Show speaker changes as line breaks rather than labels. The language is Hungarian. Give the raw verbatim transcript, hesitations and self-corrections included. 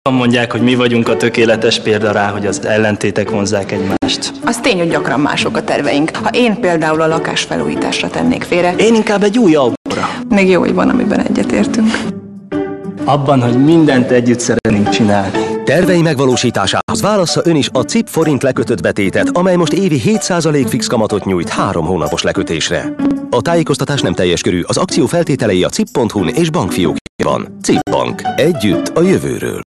Mondják, hogy mi vagyunk a tökéletes példa rá, hogy az ellentétek vonzzák egymást.
Az tény, hogy gyakran mások a terveink. Ha én például a lakásfelújításra tennék félre,
Én inkább egy új autóra.
még jó, hogy van, amiben egyetértünk.
Abban, hogy mindent együtt szeretnénk csinálni.
Tervei megvalósításához válassza ön is a cé i pé forint lekötött betétet, amely most évi hét százalék fix kamatot nyújt három hónapos lekötésre. A tájékoztatás nem teljes körű, az akció feltételei a cip pont hu-n és bankfiókjában. cé i pé Bank. Együtt a jövőről.